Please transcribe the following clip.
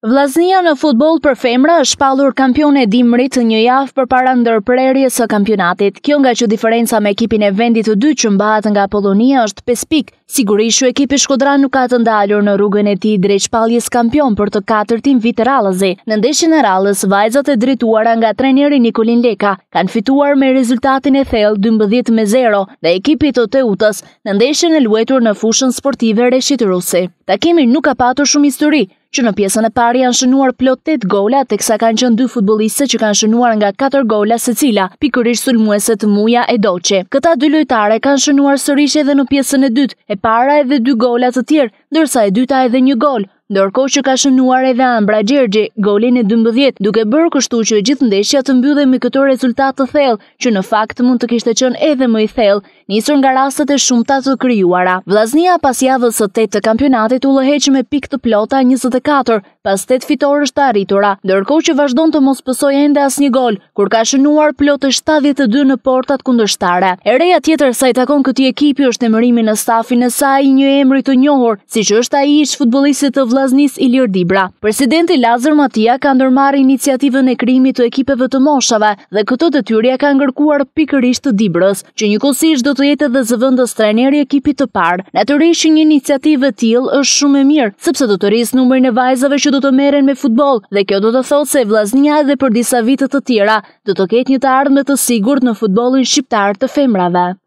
Vllaznia në futboll për femra është shpallur kampione e dimrit një javë përpara ndërprerjes së kampionatit. Kjo nga që diferenca me ekipin e vendit të dytë që mbahet nga Pollonia është 5 pikë. Sigurisht që ekipi shkodran nuk ka të ndalur në rrugën e tij drejt shpalljes kampion për të katërtin vit radhëzi. Në ndeshjen e radhës, vajzat e drejtuara nga trajneri Nikolin Leka kanë fituar me rezultatin e thellë 12-0 dhe ekipi të Teutës në ndeshjen e luajtur në fushën sportive Reshit Rusi. Takimi nuk ka patur shumë histori, që në pjesën e parë janë shënuar plot 8 gola, teksa kanë qenë 2 futbolliste që kanë shënuar nga 4 gola secila, pikërisht sulmueset Muja e Doçi. Këta dy lojtare kanë shënuar sërish edhe në pjesën e dytë, e para edhe 2 gola të tjerë, ndërsa e dyta edhe 1 gol. Ndërkohë që ka shënuar edhe Ambra Gjergji golin e 12, duke bërë kështu që gjithë ndeshja të mbyllej me këtë rezultat të thellë, që në fakt mund të kishte qenë edhe më i thellë, nisur nga rastet e shumta të krijuara. Vllaznia pas javës së 8 të kampionatit u lëheq me pikë të plota 24, pas 8 fitorësh të arritura, ndërkohë që vazhdon të mos pësojë ende asnjë gol, kur ka shënuar plot 72 në portat kundërshtare. E reja tjetër sa i takon këtij ekipi është emërimi në stafin e saj i një emri të njohur, siç është ai ish futbollistit të vllaznisë Ilir Dibra. Presidenti Lazar Matia ka ndërmarrë iniciativën e krijimit të ekipeve të moshave dhe këtë detyrë ka ngërkuar pikërisht të Dibrës, që njëkohësisht do të jetë edhe zëvendës trajneri i ekipit të parë. Natyrisht një iniciativë e tillë është shumë e mirë, sepse do të rrisë numrin e vajzave që do të merren me futboll dhe kjo do të thotë se vllaznia edhe për disa vite të tjera do të ketë një të ardhmë të sigurt në futbollin shqiptar të femrave.